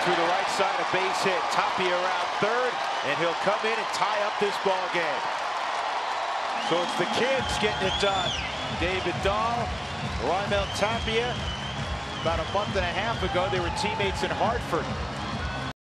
through the right side, a base hit. Tapia around third, and he'll come in and tie up this ball game. So it's the kids getting it done. David Dahl, Raimel Tapia. About a month and a half ago, they were teammates in Hartford.